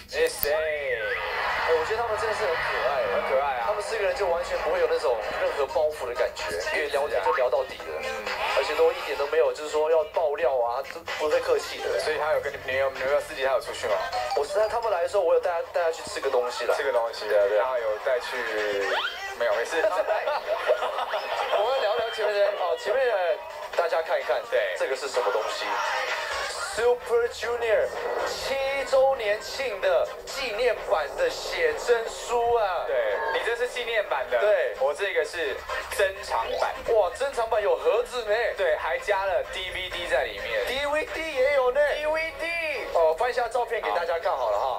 哎谁？ 我觉得他们真的是很可爱， 很可爱啊。 他们4个人就完全不会有那种任何包袱的感觉，因为聊天就聊到底了，而且都一点都没有，就是说要爆料啊，都不会客气的。 所以他有跟女友私底下有出去吗？ 他们来的时候，我有带他去吃个东西了， 吃个东西， 对对， 然后有带去，没有，没事。 我们聊聊前面的，前面的大家看一看， 对， 这个是什么东西？ Super Junior 7周年庆的纪念版的写真书啊！ 对，你这是纪念版的， 对， 我这个是珍藏版。 哇，珍藏版有盒子呢， 对，还加了 DVD 在里面 ，DVD 也有呢 ，DVD。 哦，翻一下照片给大家看好了哈。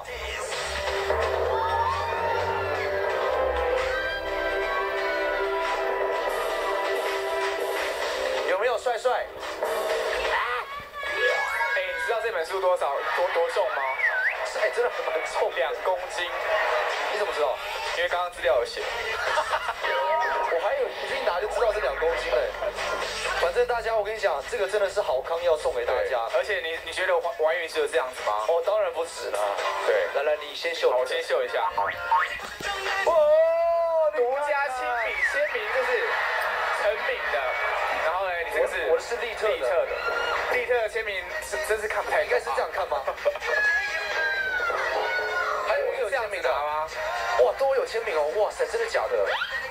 有没有帅帅？ 知道这本书多重吗？ 真的蛮重 ，2公斤。 你怎么知道？ 因为刚刚资料有写。 我还有一拿就知道是2公斤嘞。反正大家，我跟你讲，这个真的是好康要送给大家。 而且你觉得王云只有这样子吗？ 哦，当然不止啦。对，来，你先秀。 好，我先秀一下。 哦， 独家亲笔签名就是成品的。然后呢，你这个是我的是利特的。 利特的签名真是看不太， 应该是这样看吗？还有签名的吗？ 哇，都有签名哦！哇塞，真的假的？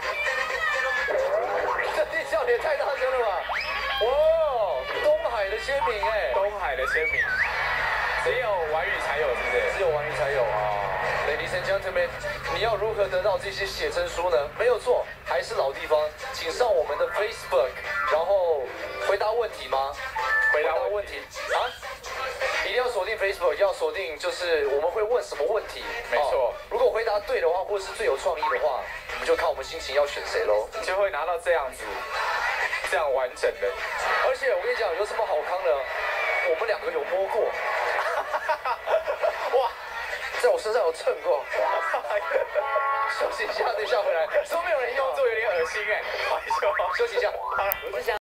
这地笑也太大声了吧！哇，东海的签名哎， 东海的签名，只有玩语才有，是不是？ 只有玩语才有啊。Ladies and gentlemen， 你要如何得到这些写真书呢？没有错，还是老地方，请上我们的 Facebook， 然后回答问题吗？回答问题啊！一定要锁定 Facebook， 要锁定就是我们会问什么问题。 没错， 如果回答对的话，或是最有创意的话，我们就看我们心情要选谁喽。 就会拿到这样子，这样完整的。 而且我跟你讲，有什么好康呢？我们2个有摸过。哇，在我身上有蹭过。休息一下，等一下回来。都没有人用， 动作有点恶心哎， 休息一下。 我是想。